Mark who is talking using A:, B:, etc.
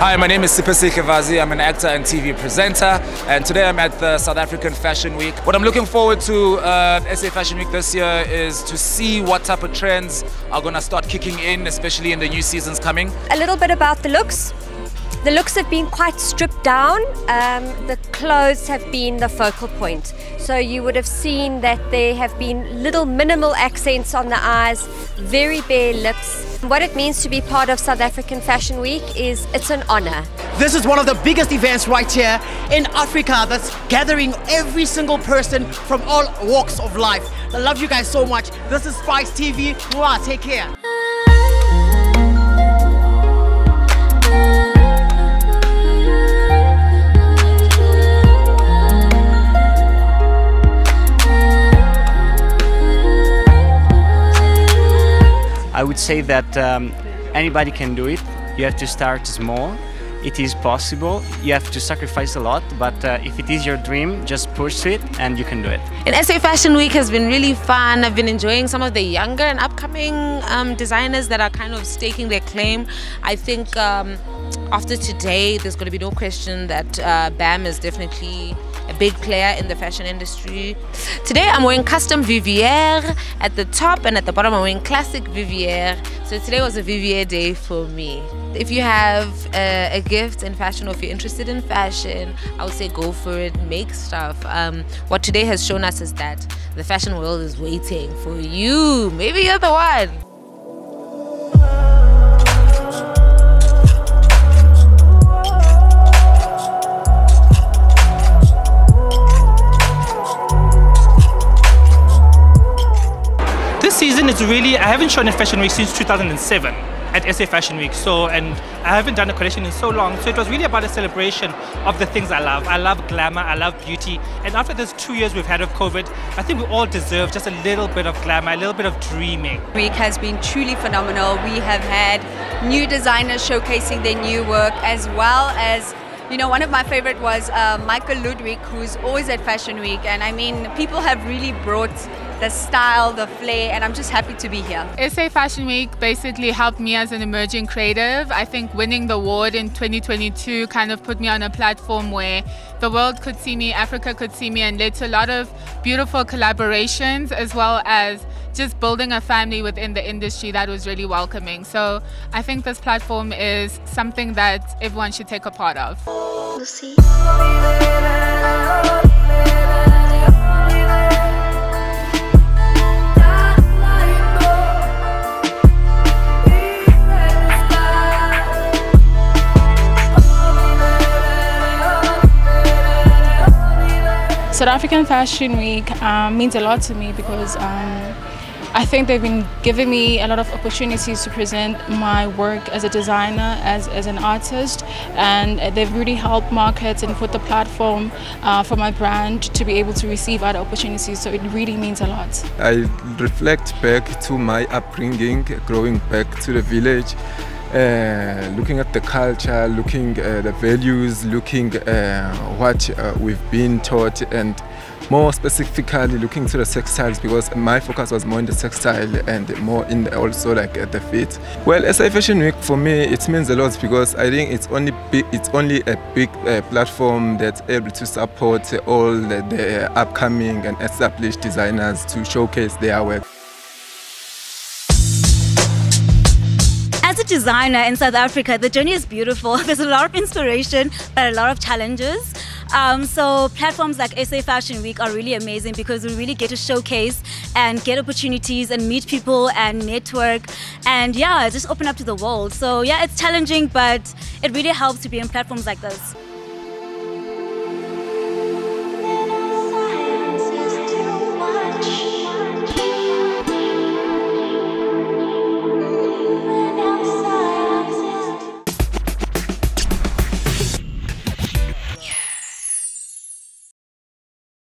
A: Hi, my name is Sipesi Kevazi. I'm an actor and TV presenter, and today I'm at the South African Fashion Week. What I'm looking forward to SA Fashion Week this year is to see what type of trends are going to start kicking in, especially in the new seasons coming.
B: A little bit about the looks. The looks have been quite stripped down. The clothes have been the focal point. So you would have seen that there have been little minimal accents on the eyes, very bare lips. What it means to be part of South African Fashion Week is it's an honor.
C: This is one of the biggest events right here in Africa that's gathering every single person from all walks of life. I love you guys so much. This is Spice TV. Mwah, take care.
D: I would say that anybody can do it. You have to start small. It is possible. You have to sacrifice a lot, but if it is your dream, just push it and you can do it.
E: And SA Fashion Week has been really fun. I've been enjoying some of the younger and upcoming designers that are kind of staking their claim. I think after today, there's going to be no question that BAM is definitely a big player in the fashion industry. Today I'm wearing custom Vivier at the top, and at the bottom I'm wearing classic Vivier. So today was a Vivier day for me. If you have a gift in fashion, or if you're interested in fashion, I would say go for it, make stuff. What today has shown us is that the fashion world is waiting for you. Maybe you're the one.
F: Season is really, I haven't shown a fashion week since 2007 at SA Fashion Week, and I haven't done a collection in so long, so it was really about a celebration of the things I love. I love glamour, I love beauty, and after those 2 years we've had of COVID, I think we all deserve just a little bit of glamour, a little bit of dreaming.
G: The week has been truly phenomenal. We have had new designers showcasing their new work, as well as, you know, one of my favorite was Michael Ludwig, who's always at Fashion Week, and I mean, people have really brought the style, the flair, and I'm just happy to be here.
H: SA Fashion Week basically helped me as an emerging creative. I think winning the award in 2022 kind of put me on a platform where the world could see me, Africa could see me, and led to a lot of beautiful collaborations, as well as just building a family within the industry that was really welcoming. So I think this platform is something that everyone should take a part of.
B: Lucy.
I: South African Fashion Week means a lot to me because I think they've been giving me a lot of opportunities to present my work as a designer, as an artist, and they've really helped market and put the platform for my brand to be able to receive other opportunities, so it really means a lot.
J: I reflect back to my upbringing, growing back to the village, looking at the culture, looking at the values, looking what we've been taught, and more specifically looking to the textiles, because my focus was more in the textile and more in also like at the fit. Well, SA Fashion Week for me, it means a lot because I think it's only a big platform that's able to support all the upcoming and established designers to showcase their work.
K: As a designer in South Africa, the journey is beautiful. There's a lot of inspiration, but a lot of challenges. So platforms like SA Fashion Week are really amazing because we really get to showcase and get opportunities and meet people and network and yeah, just open up to the world. So yeah, it's challenging, but it really helps to be on platforms like this.